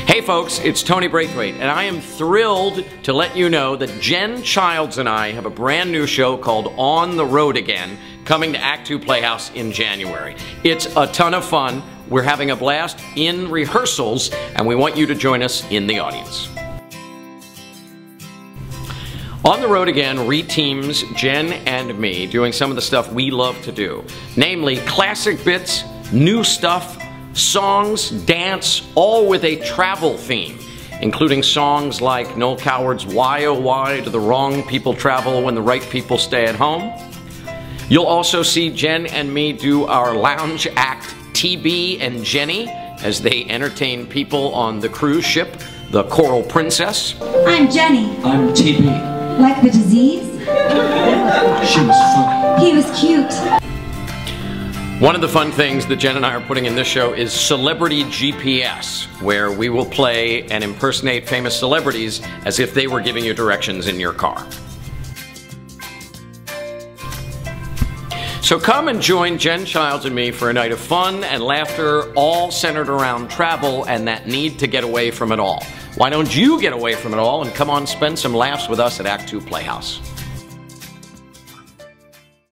Hey folks, it's Tony Braithwaite, and I am thrilled to let you know that Jen Childs and I have a brand new show called On the Road Again, coming to Act Two Playhouse in January. It's a ton of fun. We're having a blast in rehearsals, and we want you to join us in the audience. On the Road Again reteams Jen and me doing some of the stuff we love to do, namely classic bits, new stuff, songs, dance, all with a travel theme, including songs like Noel Coward's Why Oh Why Do the Wrong People Travel When the Right People Stay at Home. You'll also see Jen and me do our lounge act TB and Jenny as they entertain people on the cruise ship, the Coral Princess. I'm Jenny. I'm TB. Like the disease? She was funny. He was cute. One of the fun things that Jen and I are putting in this show is Celebrity GPS, where we will play and impersonate famous celebrities as if they were giving you directions in your car. So come and join Jen Childs and me for a night of fun and laughter, all centered around travel and that need to get away from it all. Why don't you get away from it all and come on spend some laughs with us at Act Two Playhouse?